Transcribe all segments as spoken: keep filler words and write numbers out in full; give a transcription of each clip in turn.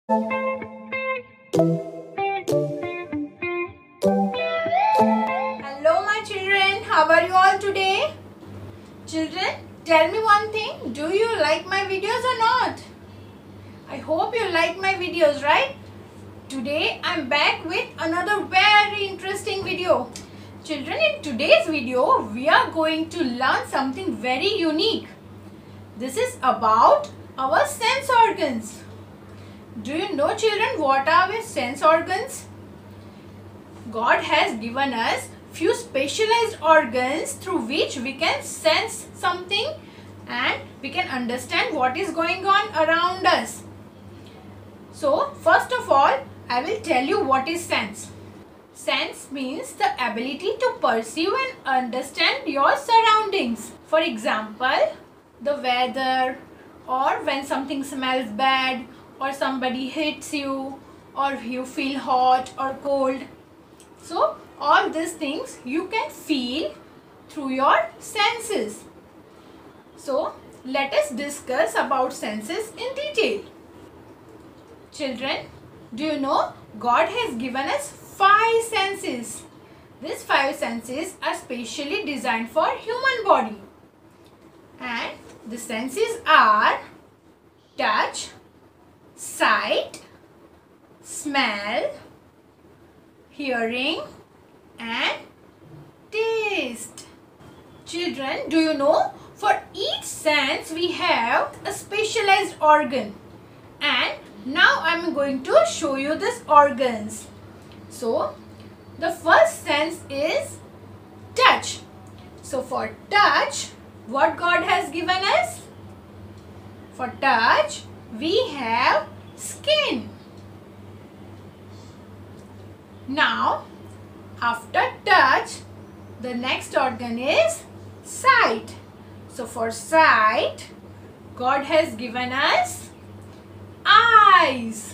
Hello my children, how are you all today? Children, tell me one thing, do you like my videos or not? I hope you like my videos, right? Today I am back with another very interesting video. Children, in today's video, we are going to learn something very unique. This is about our sense organs. Do you know children what are our sense organs? God has given us few specialized organs through which we can sense something and we can understand what is going on around us. So first of all, I will tell you what is sense. Sense means the ability to perceive and understand your surroundings. For example, the weather, or when something smells bad, or somebody hits you, or you feel hot or cold. So all these things you can feel through your senses. So let us discuss about senses in detail. Children, do you know God has given us five senses. These five senses are specially designed for human body. And the senses are touch, sight, smell, hearing and taste. Children, do you know for each sense we have a specialized organ, and now I am going to show you these organs. So the first sense is touch. So for touch, what God has given us? For touch, we have skin. Now, after touch, the next organ is sight. So for sight, God has given us eyes.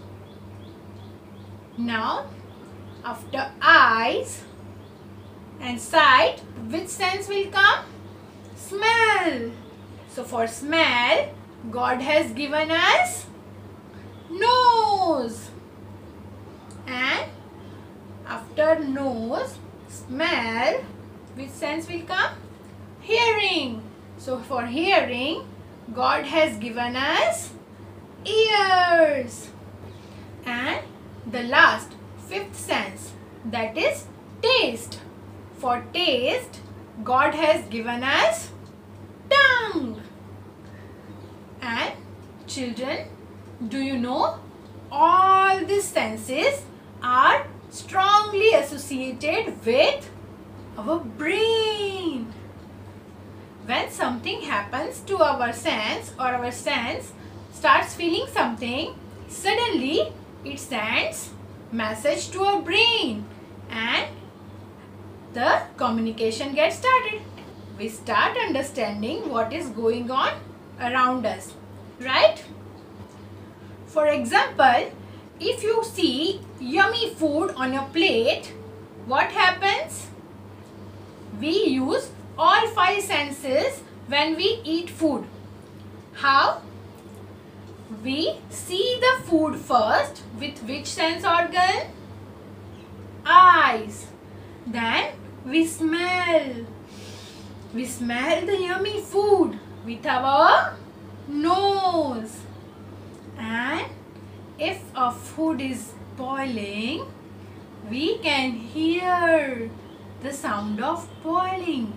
Now, after eyes and sight, which sense will come? Smell. So for smell, God has given us nose. And after nose, smell, which sense will come? Hearing. So for hearing, God has given us ears. And the last, fifth sense, that is taste. For taste, God has given us tongue. And children, do you know all these senses are strongly associated with our brain. When something happens to our sense or our sense starts feeling something, suddenly it sends message to our brain and the communication gets started. We start understanding what is going on around us, right? For example, if you see yummy food on your plate, what happens? We use all five senses when we eat food. How? We see the food first with which sense organ? Eyes. Then we smell. We smell the yummy food with our nose. And if a food is boiling, we can hear the sound of boiling.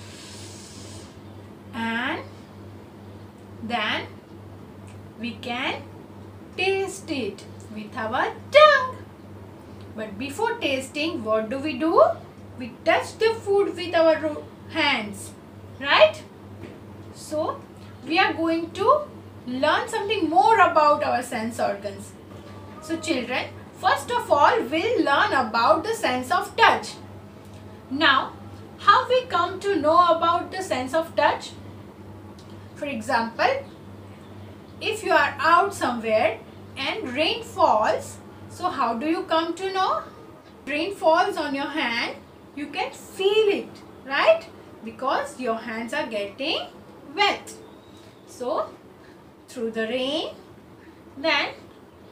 And then we can taste it with our tongue. But before tasting, what do we do? We touch the food with our hands, right? So we are going to learn something more about our sense organs. So children, first of all, we'll learn about the sense of touch. Now, how we come to know about the sense of touch? For example, if you are out somewhere and rain falls, so how do you come to know? Rain falls on your hand, you can feel it, right? Because your hands are getting wet. So, through the rain, then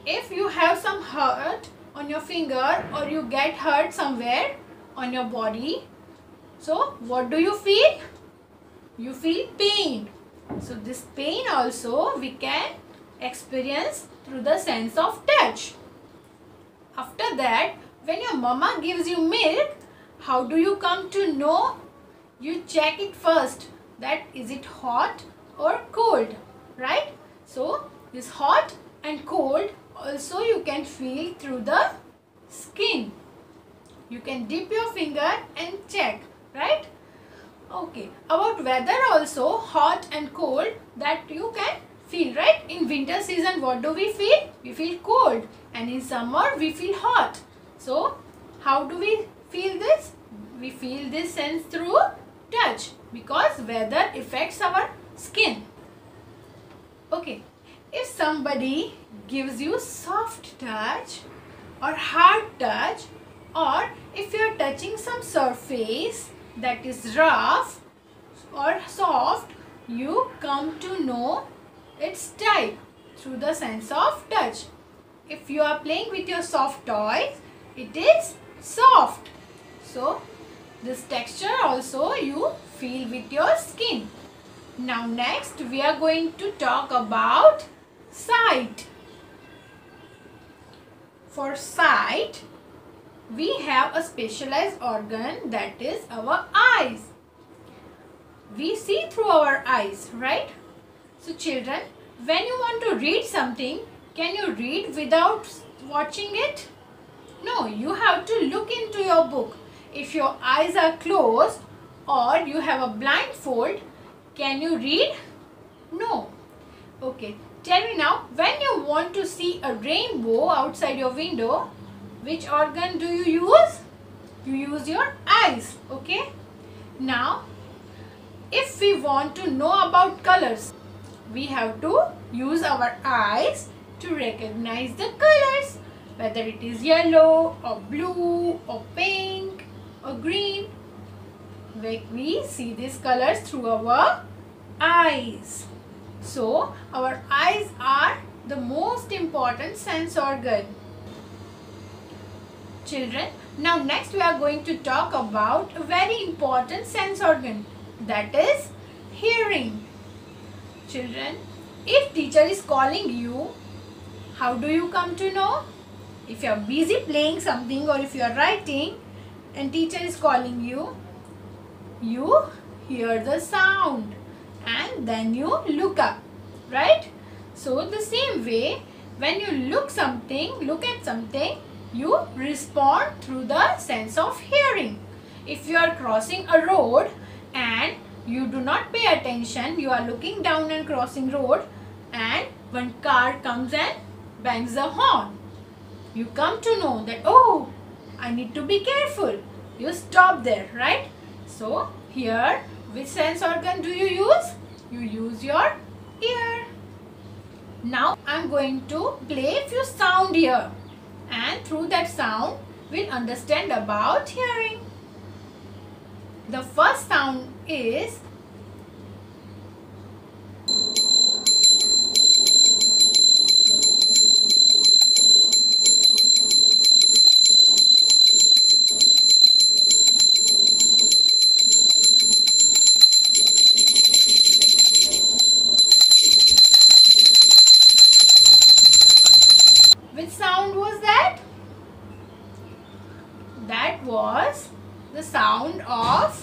if you have some hurt on your finger or you get hurt somewhere on your body, so what do you feel? You feel pain. So this pain also we can experience through the sense of touch. After that, when your mama gives you milk, how do you come to know? You check it first, that is it hot or cold, right? So this hot and cold also you can feel through the skin. You can dip your finger and check, right? Okay, about weather also, hot and cold, that you can feel, right? In winter season, what do we feel? We feel cold, and in summer we feel hot. So how do we feel this? We feel this sense through touch, because weather affects our skin. Okay, if somebody gives you soft touch or hard touch, or if you are touching some surface that is rough or soft, you come to know its type through the sense of touch. If you are playing with your soft toys, it is soft. So this texture also you feel with your skin. Now next we are going to talk about sight. For sight, we have a specialized organ, that is our eyes. We see through our eyes, right? So children, when you want to read something, can you read without watching it? No, you have to look into your book. If your eyes are closed or you have a blindfold, can you read? No. Okay, tell me now, when you want to see a rainbow outside your window, which organ do you use? You use your eyes, okay? Now, if we want to know about colors, we have to use our eyes to recognize the colors, whether it is yellow or blue or pink or green. We see these colors through our eyes. So, our eyes are the most important sense organ. Children, now next we are going to talk about a very important sense organ, that is hearing. Children, if teacher is calling you, how do you come to know? If you are busy playing something or if you are writing and teacher is calling you, you hear the sound and then you look up, right? So the same way, when you look something, look at something, you respond through the sense of hearing. If you are crossing a road and you do not pay attention, you are looking down and crossing road, and one car comes and bangs the horn, you come to know that, oh, I need to be careful. You stop there, right? So here, which sense organ do you use? You use your ear. Now I am going to play a few sound here, and through that sound we'll understand about hearing. The first sound is Which sound was that? That was the sound of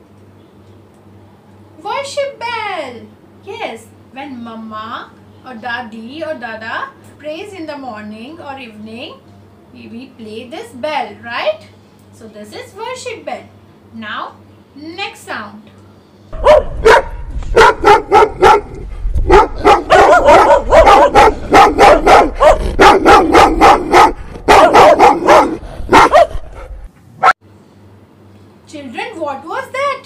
worship bell. Yes, when mama or daddy or dada prays in the morning or evening, we, we play this bell, right? So this is worship bell. Now, next sound. Children, what was that?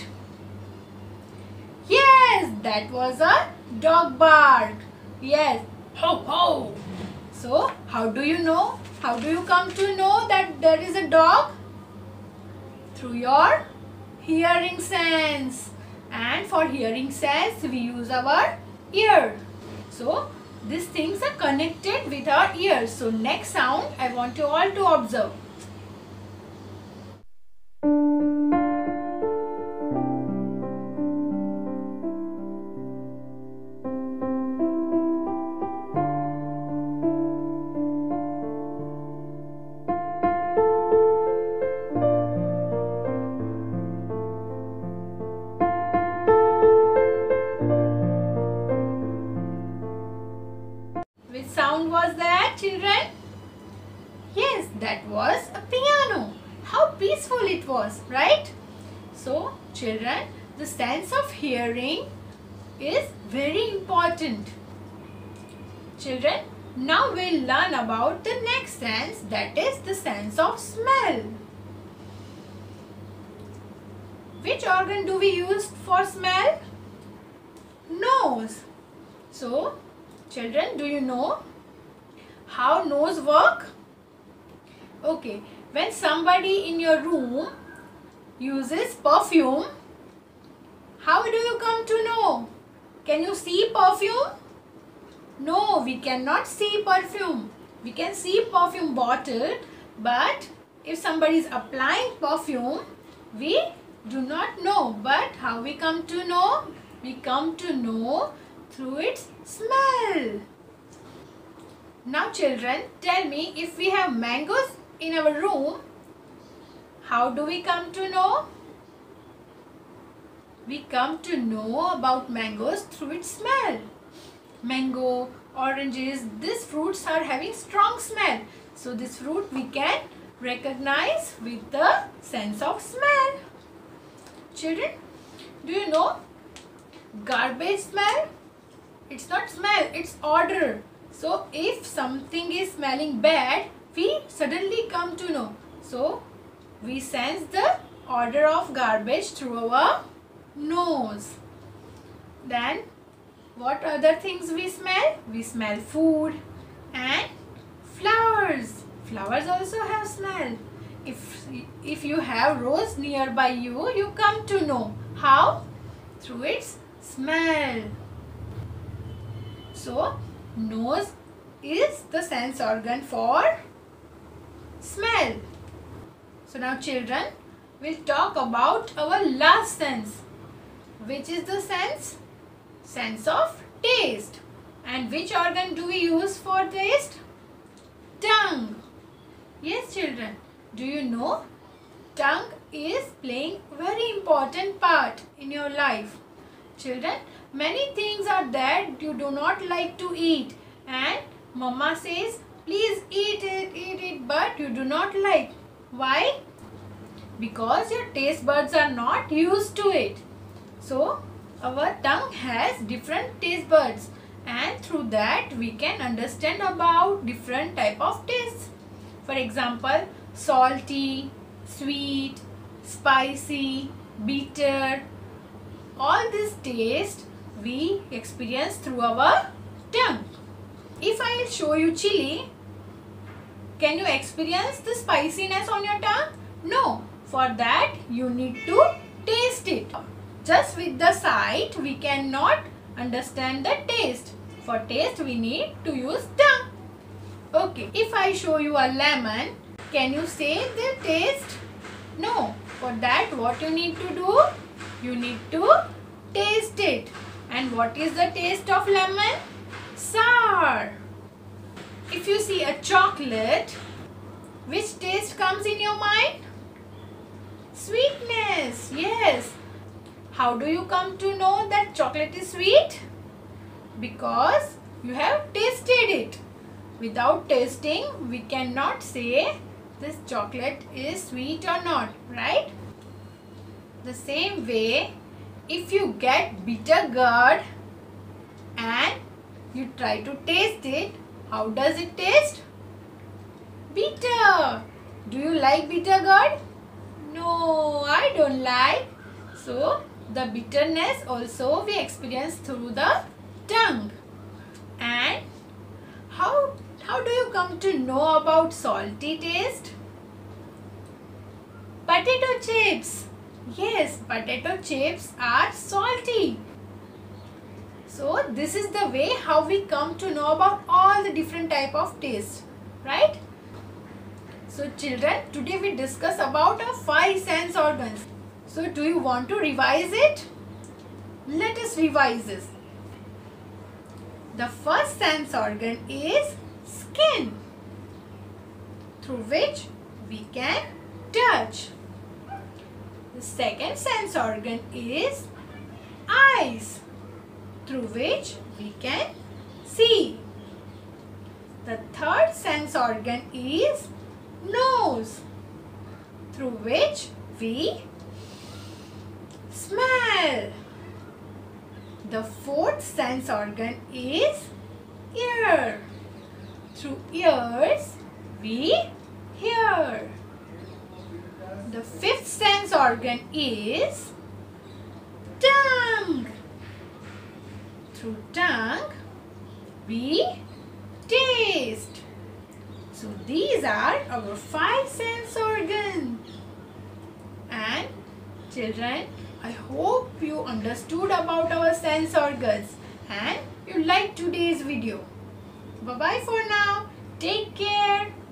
Yes, that was a dog bark. Yes, ho ho. So, how do you know? How do you come to know that there is a dog? Through your hearing sense. And for hearing sense, we use our ear. So, these things are connected with our ears. So next sound I want you all to observe. Which sound was that, children? Yes, that was a piano. How peaceful it was, right? So, children, the sense of hearing is very important. Children, now we'll learn about the next sense, that is the sense of smell. Which organ do we use for smell? Nose. So, children, do you know how nose work? Okay, when somebody in your room uses perfume, how do you come to know? Can you see perfume? No, we cannot see perfume. We can see perfume bottle, but if somebody is applying perfume, we do not know. But how we come to know? We come to know through its smell. Now children, tell me, if we have mangoes in our room, how do we come to know? We come to know about mangoes through its smell. Mango, oranges, these fruits are having strong smell. So this fruit we can recognize with the sense of smell. Children, do you know garbage smell? It's not smell, it's odor. So if something is smelling bad, we suddenly come to know. So we sense the odor of garbage through our nose. Then what other things we smell? We smell food and flowers. Flowers also have smell. If, if you have rose nearby you, you come to know. How? Through its smell. So, nose is the sense organ for smell. So now children, we'll talk about our last sense. Which is the sense? Sense of taste. And which organ do we use for taste? Tongue. Yes children, do you know? Tongue is playing very important part in your life. Children, many things are that you do not like to eat and mama says, please eat it, eat it, but you do not like. Why? Because your taste buds are not used to it. So, our tongue has different taste buds and through that we can understand about different type of tastes. For example, salty, sweet, spicy, bitter. All this taste we experience through our tongue. If I will show you chili, can you experience the spiciness on your tongue? No. For that you need to taste it. Just with the sight we cannot understand the taste. For taste we need to use tongue. Okay. If I show you a lemon, can you say the taste? No. For that what you need to do? You need to taste it. And what is the taste of lemon? Sour. If you see a chocolate, which taste comes in your mind? Sweetness. Yes. How do you come to know that chocolate is sweet? Because you have tasted it. Without tasting, we cannot say this chocolate is sweet or not, right? The same way, if you get bitter gourd and you try to taste it, how does it taste? Bitter. Do you like bitter gourd? No, I don't like. So, the bitterness also we experience through the tongue. And how, how do you come to know about salty taste? Potato chips. Yes, potato chips are salty. So this is the way how we come to know about all the different type of taste, right? So children, today we discuss about our five sense organs. So do you want to revise it? Let us revise this. The first sense organ is skin, through which we can touch. The second sense organ is eyes, through which we can see. The third sense organ is nose, through which we smell. The fourth sense organ is ear. Through ears we hear. The fifth sense organ is tongue. Through tongue we taste. So these are our five sense organs. And children, I hope you understood about our sense organs and you liked today's video. Bye bye for now. Take care.